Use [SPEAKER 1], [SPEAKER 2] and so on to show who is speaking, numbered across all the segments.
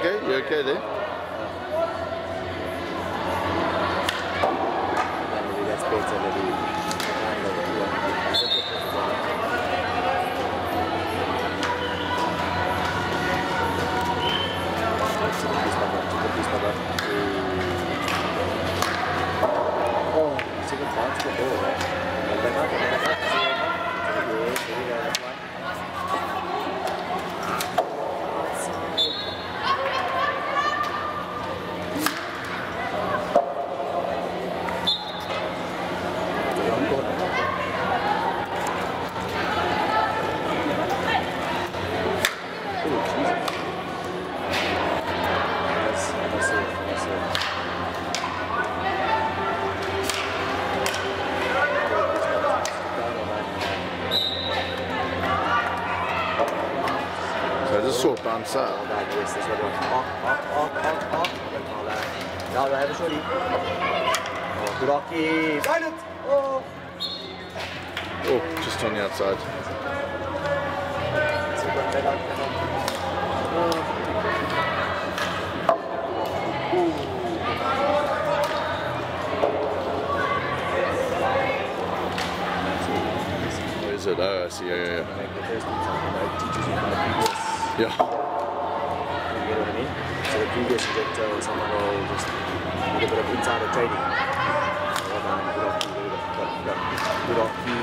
[SPEAKER 1] okay? You okay there?
[SPEAKER 2] That's better maybe. Oh, second bounce the ball, right?
[SPEAKER 1] So just short bounce out.
[SPEAKER 2] Yes, this one. Now I have a shorty. Oh, good hockey. Silent! Oh!
[SPEAKER 1] Oh, just on the outside. Where is it? Oh, I see. Yeah.
[SPEAKER 2] Yeah.
[SPEAKER 1] Yeah.
[SPEAKER 2] You get what I mean? So the previous injector or someone will just a little bit of insider trading. Good hockey.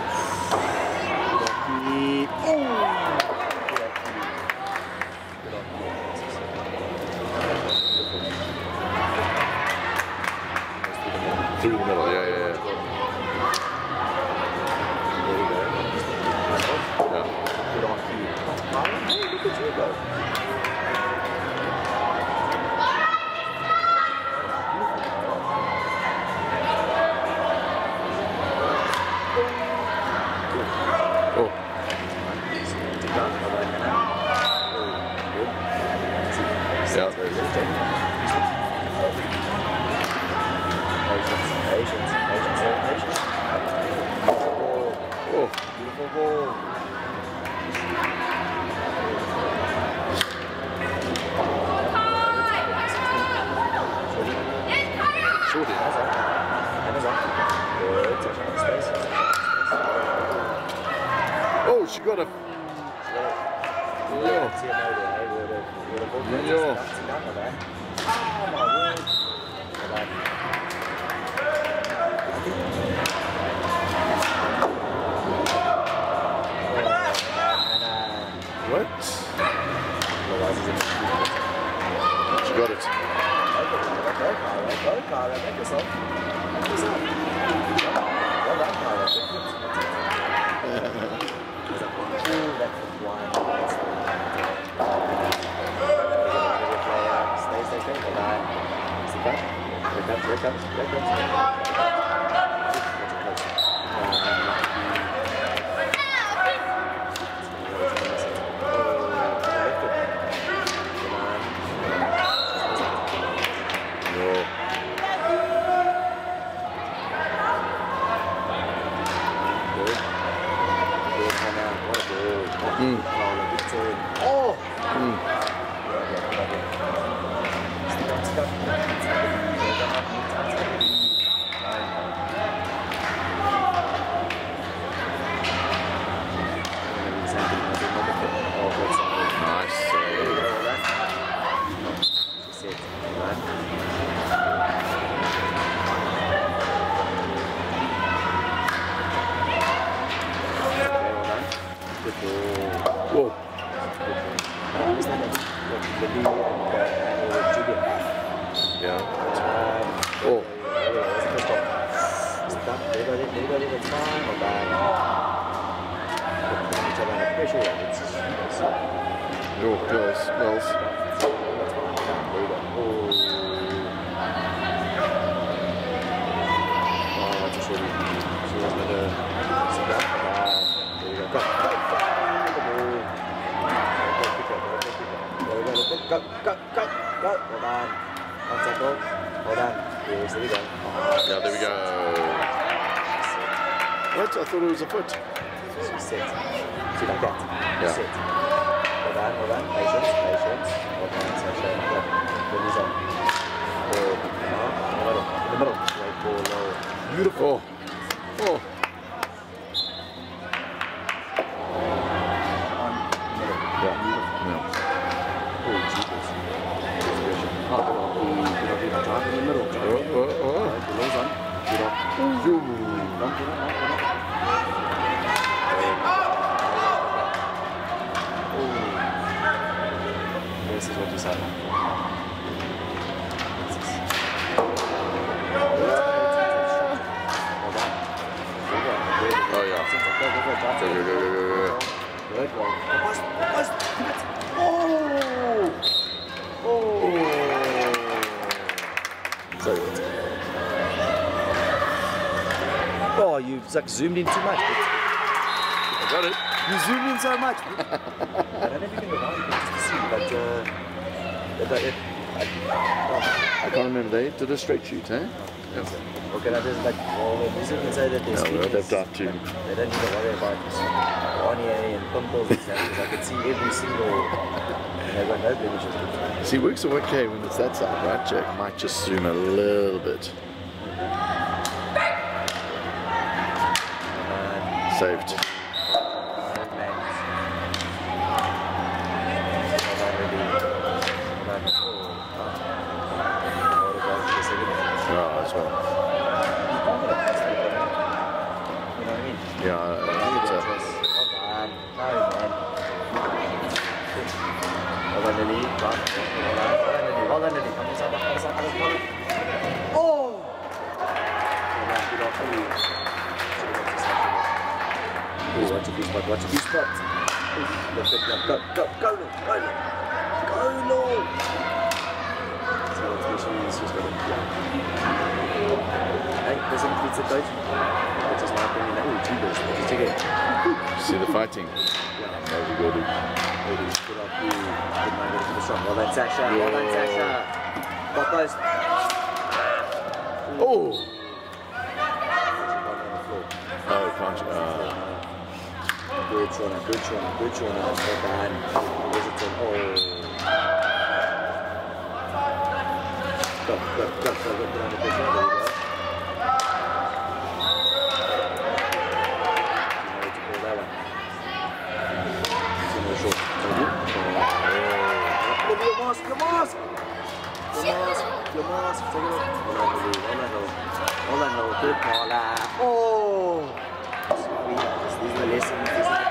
[SPEAKER 1] Through the middle, yeah.
[SPEAKER 2] There we go.
[SPEAKER 1] Yeah.
[SPEAKER 2] Good hockey. Hey, look at you go.
[SPEAKER 1] Oh. Yeah.
[SPEAKER 2] Patience.
[SPEAKER 1] Oh.
[SPEAKER 2] Beautiful ball.
[SPEAKER 1] Shorty. Oh, she got a. Yeah. What? She got it.
[SPEAKER 2] Here comes.
[SPEAKER 1] Yeah, there we go. What? I thought it was a foot.
[SPEAKER 2] Sit. See like that.
[SPEAKER 1] Yeah.
[SPEAKER 2] Sit. Hold on. Patience. Hold on. beautiful.
[SPEAKER 1] Oh. Yeah.
[SPEAKER 2] Oh, Jesus. In the middle. Below on. This is what you said.
[SPEAKER 1] Oh yeah. Go.
[SPEAKER 2] Good one. Oh! So good. Oh, you've like zoomed in too much.
[SPEAKER 1] I got it.
[SPEAKER 2] You zoomed in so much. I don't know if you can rewind it just to see, but
[SPEAKER 1] I can't remember. They did a straight shoot, eh?
[SPEAKER 2] what can I just like? Well, music can say that there's
[SPEAKER 1] No, we'll have that too.
[SPEAKER 2] they don't need to worry about hernia and pimples and stuff because I can see every single. And they've got no blemishes.
[SPEAKER 1] See, it works okay when it's that side, right? Jack might just zoom a little bit. Saved. As well.
[SPEAKER 2] You know what I mean?
[SPEAKER 1] Yeah,
[SPEAKER 2] Well done, Lily. Well done, Lily. Oh! Watch your spot. Watch your spot. Go, no! So she's just got it. Hey, doesn't it's a coach. Which is my opinion. Oh, Jesus. Check it.
[SPEAKER 1] see the fighting.
[SPEAKER 2] Yeah.
[SPEAKER 1] There we go, dude.
[SPEAKER 2] Good up you. Good man, go for the shot. Well done, Sasha. Well done, Sasha. Got post.
[SPEAKER 1] Oh! Oh, can't you?
[SPEAKER 2] Good Shauna. Well done. Wizardson. Oh. Go. Put on the pitch. There we go. Your mask! Take it off. Hold on, good ball. Oh! These are the lessons.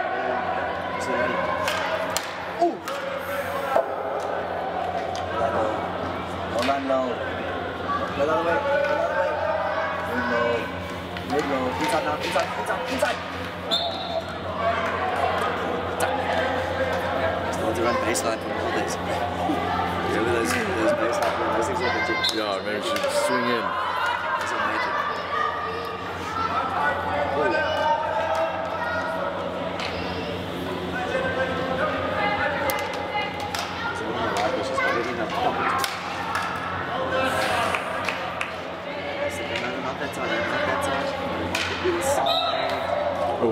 [SPEAKER 2] Oh! Hold on, low. Go the other way. Mid low. Inside now. Inside. To run baseline from all this. Remember those baseline from those things are legit.
[SPEAKER 1] Yeah, maybe we should swing in.
[SPEAKER 2] Those are magic. So one of my life is just already enough pocket. Not that side, not that side. Inside.
[SPEAKER 1] Oh.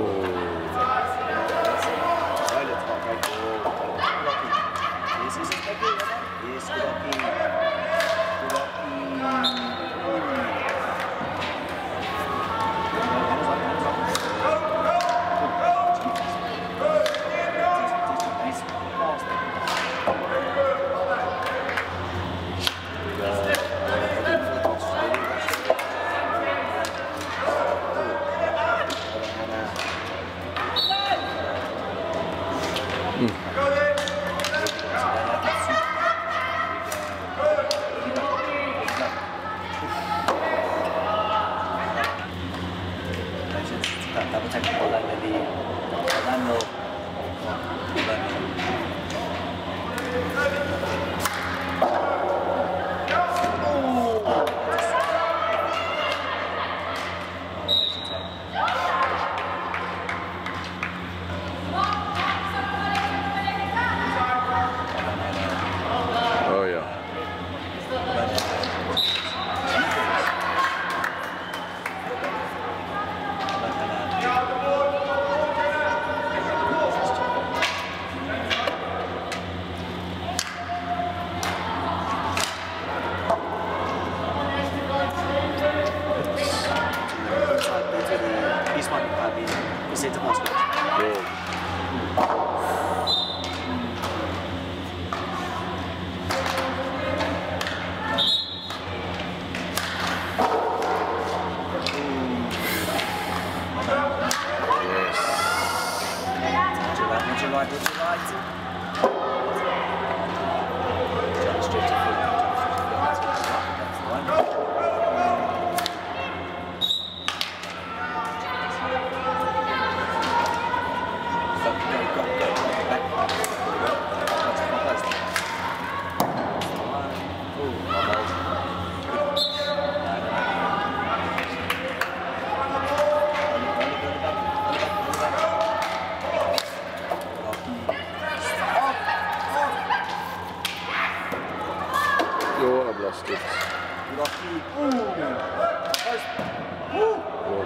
[SPEAKER 1] Oh, I've lost it.
[SPEAKER 2] You lost feed. First. Woo.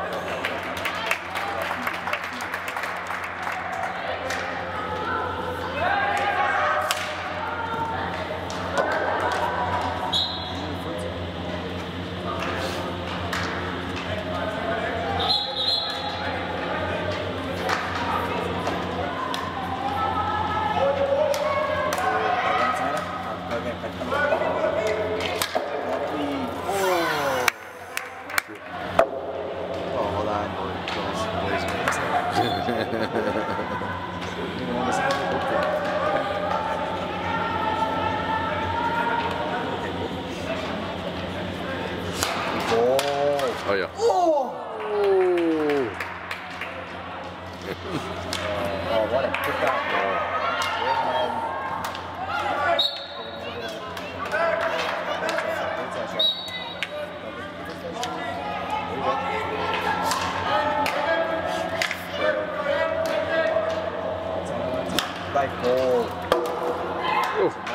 [SPEAKER 1] Oh yeah.
[SPEAKER 2] Oh! Oh, what a good back. Like goal.
[SPEAKER 1] Oh.